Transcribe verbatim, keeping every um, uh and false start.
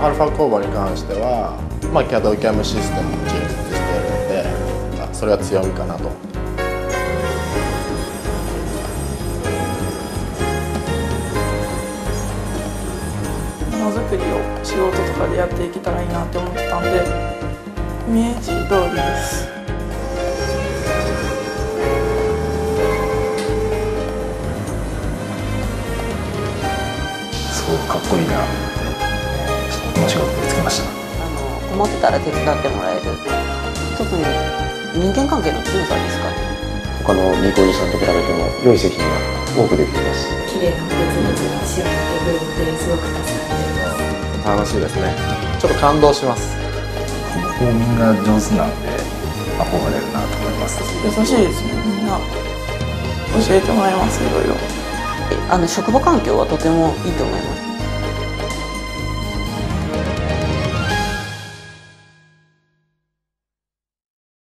アルファ工房に関しては、まあ、キャド キャム システムも充実しているので、それが強みかなと。ものづくりを仕事とかでやっていけたらいいなって思ってたんで、イメージ通りです。 すごくかっこいいなってこの仕事につけました。 あの困ってたら手伝ってもらえる、特に人間関係の強さですかね。 他のニコイさんと比べても良い製品が多くできています。 綺麗な別々に仕上げてくれてすごく助かっています。 楽しいですね。ちょっと感動します。 ここみんな上手なんで憧れるなと思います。 優しいですね。みんな教えてもらいます、いろいろ。 あの職場環境はとてもいいと思います。